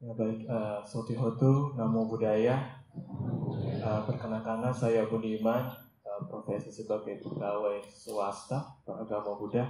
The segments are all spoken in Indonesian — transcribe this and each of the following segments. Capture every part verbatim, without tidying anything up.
Ya baik, uh, Sotihotu, Namo Buddhaya. Uh, perkenalkanlah saya Budiman, uh, profesi sebagai pegawai swasta beragama Buddha.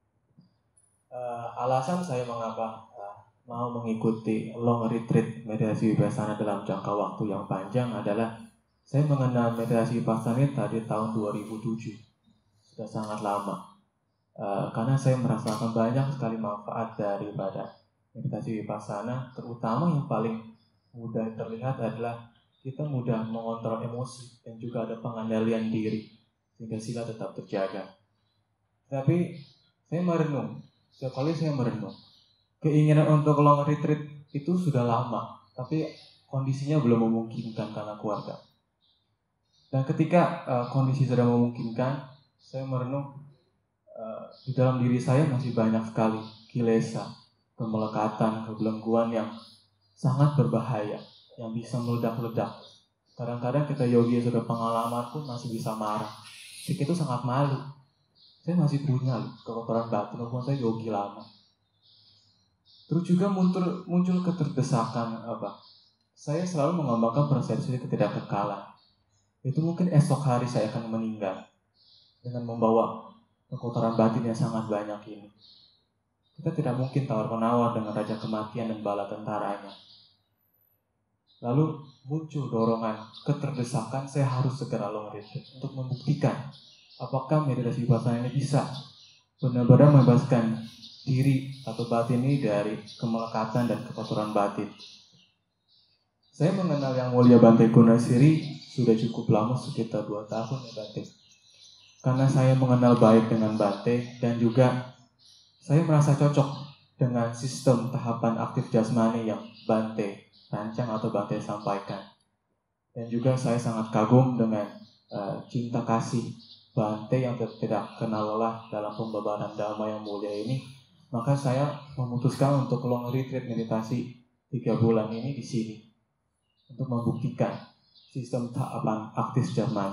Uh, alasan saya mengapa uh, mau mengikuti long retreat meditasi vipassana dalam jangka waktu yang panjang adalah saya mengenal meditasi vipassana tadi tahun dua ribu tujuh, sudah sangat lama. Uh, karena saya merasakan banyak sekali manfaat daripada meditasi vipassana, terutama yang paling mudah terlihat adalah kita mudah mengontrol emosi dan juga ada pengendalian diri sehingga sila tetap terjaga. Tapi saya merenung, setiap kali saya merenung, keinginan untuk long retreat itu sudah lama, tapi kondisinya belum memungkinkan karena keluarga. Dan ketika uh, kondisi sudah memungkinkan, saya merenung uh, di dalam diri saya masih banyak sekali kilesa, kemelekatan, kebelengguan yang sangat berbahaya, yang bisa meledak-ledak. Kadang-kadang kita yogi sudah pengalaman pun masih bisa marah. Jadi itu sangat malu. Saya masih punya kekotoran batin, walaupun saya yogi lama. Terus juga muncul, muncul keterdesakan apa? Saya selalu mengembangkan persepsi ketidakkekalan. Itu mungkin esok hari saya akan meninggal dengan membawa kekotoran batin yang sangat banyak ini. Kita tidak mungkin tawar-menawar dengan raja kematian dan bala tentaranya. Lalu muncul dorongan keterdesakan, saya harus segera long retreat untuk membuktikan apakah meditasi vipassana ini bisa benar-benar membebaskan diri atau batin ini dari kemelekatan dan kekotoran batin. Saya mengenal Yang Mulia Bante Gunasiri sudah cukup lama, sekitar dua tahun ya Bante. Karena saya mengenal baik dengan Bante dan juga saya merasa cocok dengan sistem tahapan aktif jasmani yang Bante rancang atau Bante sampaikan. Dan juga saya sangat kagum dengan uh, cinta kasih Bante yang tidak kenal lelah dalam pembabaran Dhamma yang mulia ini. Maka saya memutuskan untuk long retreat meditasi tiga bulan ini di sini untuk membuktikan sistem tahapan aktif jasmani.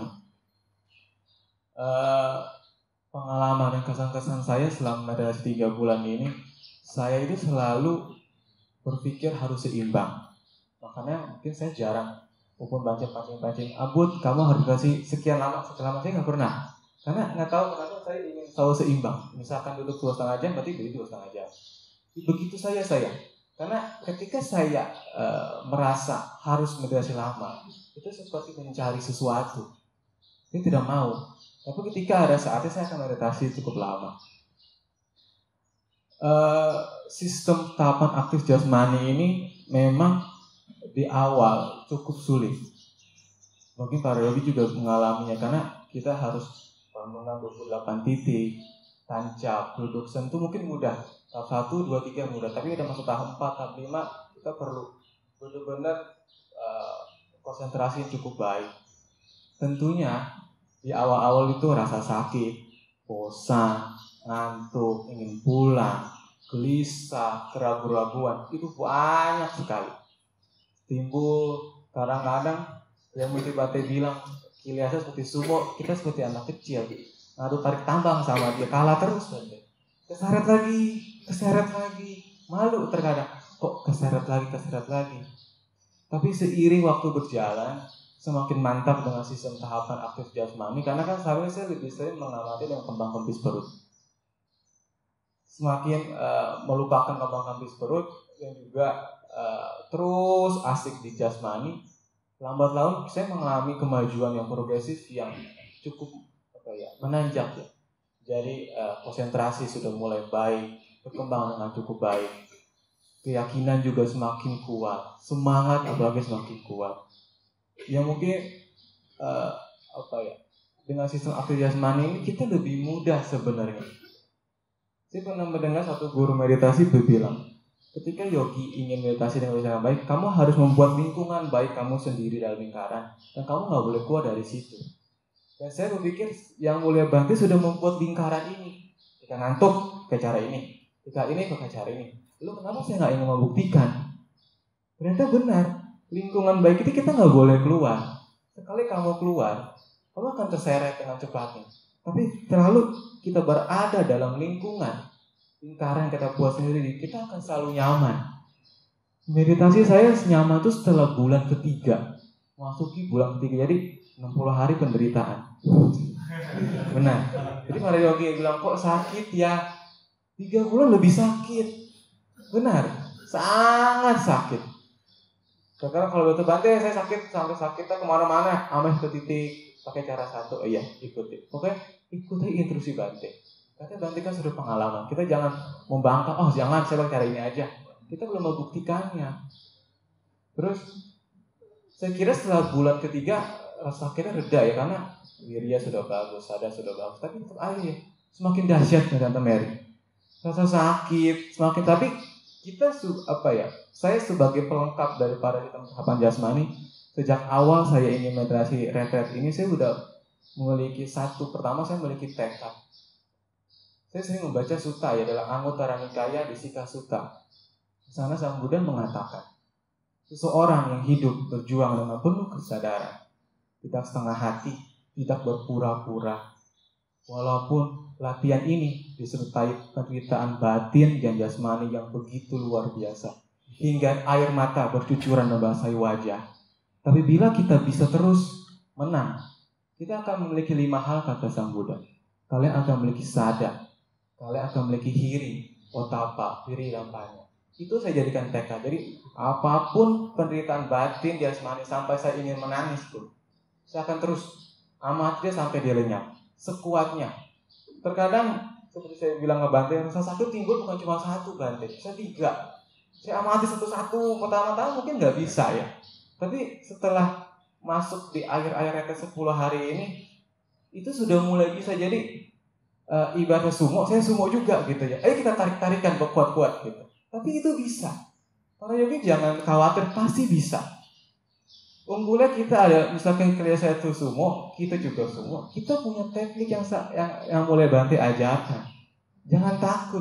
Uh, pengalaman dan kesan-kesan saya selama meditasi tiga bulan ini, saya itu selalu berpikir harus seimbang. Makanya mungkin saya jarang walaupun baca pancing-pancing, Abud kamu harus kasih sekian lama, sekian lama, saya nggak pernah. Karena nggak tahu kenapa saya ingin selalu seimbang. Misalkan duduk dua setengah jam, berarti duduk dua setengah jam. Begitu saya saya. Karena ketika saya uh, merasa harus meditasi lama, itu seperti mencari sesuatu. Saya tidak mau. Tapi ketika ada saatnya saya akan meditasi cukup lama. Uh, sistem tahapan aktif jasmani ini memang di awal cukup sulit. Mungkin para yogi juga mengalaminya karena kita harus mengenal dua puluh delapan titik, tancap, duduk sentuh mungkin mudah. Tahap satu, dua, tiga mudah. Tapi udah masuk tahap empat, tahap lima kita perlu benar-benar uh, konsentrasi yang cukup baik. Tentunya di awal-awal itu rasa sakit, bosan, ngantuk, ingin pulang, gelisah, keraguan-raguan itu banyak sekali. Timbul kadang-kadang yang mesti Bate bilang kilesa seperti sumo, kita seperti anak kecil ngadu tarik tambang sama dia, kalah terus Bate. Keseret lagi, keseret lagi, malu terkadang kok keseret lagi, keseret lagi. Tapi seiring waktu berjalan semakin mantap dengan sistem tahapan aktif jasmani, karena kan seharusnya saya lebih sering mengamati dengan kembang kempis perut. Semakin uh, melupakan kembang kempis perut yang juga Uh, terus asik di jasmani, lambat laun saya mengalami kemajuan yang progresif yang cukup apa ya, menanjak ya. Jadi uh, konsentrasi sudah mulai baik, berkembang dengan cukup baik, keyakinan juga semakin kuat, semangat apalagi semakin kuat. Yang mungkin uh, apa ya, dengan sistem aktif jasmani ini kita lebih mudah sebenarnya. Saya pernah mendengar satu guru meditasi berbilang, ketika yogi ingin meditasi dengan cara baik, kamu harus membuat lingkungan baik kamu sendiri dalam lingkaran, dan kamu nggak boleh keluar dari situ. Dan saya berpikir Yang Mulia Bante sudah membuat lingkaran ini. Jika ngantuk, ke cara ini. Jika ini, ke cara ini. Lalu kenapa saya nggak ingin membuktikan? Ternyata benar, lingkungan baik itu kita nggak boleh keluar. Sekali kamu keluar, kamu akan terseret dengan cepatnya. Tapi terlalu kita berada dalam lingkungan lingkaran yang kita buat sendiri, kita akan selalu nyaman. Meditasi saya senyaman itu setelah bulan ketiga, masuki bulan ketiga, jadi enam puluh hari penderitaan. Benar. Jadi para yogi bilang, kok sakit ya? Tiga bulan lebih sakit. Benar, sangat sakit. Sekarang kalau betul Bante, saya sakit sampai sakitnya kemana-mana, ameh ke titik, pakai cara satu, oh iya ikuti. Pokoknya ikuti instruksi Bante. Karena Bante kan sudah pengalaman. Kita jangan membangkang, oh jangan saya pakai cara ini aja. Kita belum membuktikannya. Terus saya kira setelah bulan ketiga rasa sakitnya reda ya, karena wirya sudah bagus, sadar sudah bagus. Tapi tetap aja ya, semakin dahsyat ya Tante Mary. Rasa sakit semakin, tapi kita apa ya? Saya sebagai pelengkap daripada kita tahapan jasmani, sejak awal saya ingin meditasi retret ini, saya sudah memiliki satu, pertama saya memiliki tekad. Saya sering membaca sutta ya, dalam Anguttara Nikaya Disika Sutta. Di sana Sang Buddha mengatakan, seseorang yang hidup berjuang dengan penuh kesadaran, tidak setengah hati, tidak berpura-pura, walaupun latihan ini disertai penderitaan batin dan jasmani yang begitu luar biasa, hingga air mata bercucuran membasahi wajah. Tapi bila kita bisa terus menang, kita akan memiliki lima hal, kata Sang Buddha. Kalian akan memiliki sada, kalian akan memiliki hiri, otapa, hiri lampanya. Itu saya jadikan tekad. Jadi apapun penderitaan batin, jasmani, sampai saya ingin menangis pun, saya akan terus amati sampai dia lenyap, sekuatnya. Terkadang seperti saya bilang ke Bante, rasa sakit timbul bukan cuma satu Bante, saya tiga. Saya amati satu-satu, pertama-tama mungkin nggak bisa ya. Tapi setelah masuk di akhir-akhir retret sepuluh hari ini, itu sudah mulai bisa. Jadi e, ibadah sumo, saya sumo juga gitu ya. Ayo kita tarik-tarikan kuat-kuat gitu. Tapi itu bisa. Para yogi jangan khawatir, pasti bisa. Unggulnya kita ada, misalkan kerja saya itu sumo, kita juga sumo. Kita punya teknik yang yang, yang mulai Bante ajarkan. Jangan takut.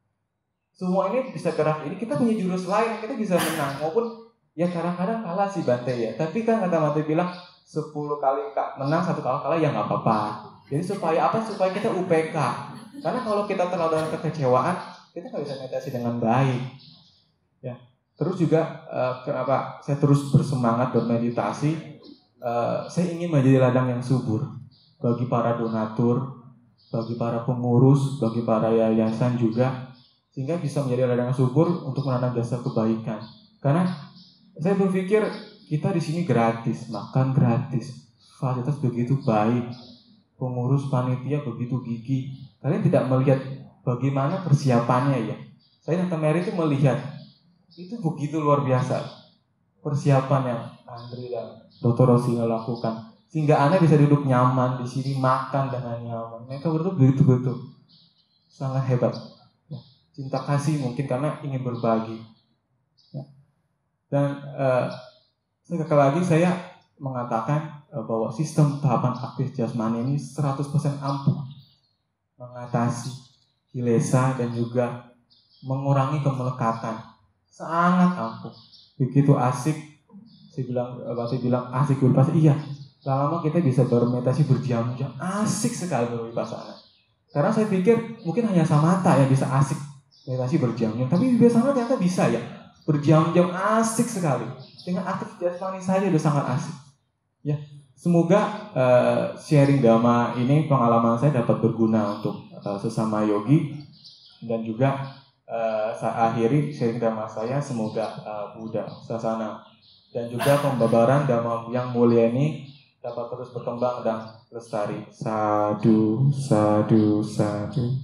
Sumo ini bisa gerak ini, kita punya jurus lain, kita bisa menang. Maupun ya kadang-kadang kalah sih Bante ya. Tapi kan kata Bante bilang, sepuluh kali menang, satu kali kalah ya nggak apa-apa. Jadi supaya apa? Supaya kita U P K. Karena kalau kita terlalu dengan kekecewaan, kita nggak bisa meditasi dengan baik. Ya. Terus juga uh, kenapa saya terus bersemangat bermeditasi? Uh, saya ingin menjadi ladang yang subur bagi para donatur, bagi para pengurus, bagi para yayasan juga, sehingga bisa menjadi ladang yang subur untuk menanam jasa kebaikan. Karena saya berpikir kita di sini gratis, makan gratis, fasilitas begitu baik, pengurus panitia begitu gigih. Kalian tidak melihat bagaimana persiapannya ya. Saya Tante Mary itu melihat itu begitu luar biasa persiapan yang Andri dan Doktor Rosina lakukan, sehingga Anda bisa duduk nyaman di sini, makan dengan nyaman. Mereka berdua begitu-begitu sangat hebat. Ya. Cinta kasih mungkin karena ingin berbagi. Ya. Dan uh, sekali lagi saya mengatakan uh, bahwa sistem tahapan aktif jasmani ini seratus persen ampuh mengatasi kilesa dan juga mengurangi kemelekatan. Sangat ampuh. Begitu asik. Saya bilang, Bante bilang asik berwipasana. Iya. Lama-lama kita bisa bermeditasi berjam-jam. Asik sekali berwipasana. Karena saya pikir mungkin hanya Samatha yang bisa asik meditasi berjam-jam. Tapi Vipassana ternyata bisa ya. Berjam-jam asik sekali. Dengan aktif jasmani saja sudah sangat asik. Ya. Semoga uh, sharing dhamma ini, pengalaman saya dapat berguna untuk uh, sesama yogi. Dan juga Uh, saya akhiri sharing dhamma saya, semoga uh, Buddha, sasana dan juga pembabaran dhamma yang mulia ini dapat terus berkembang dan lestari. Sadu, sadu, sadu.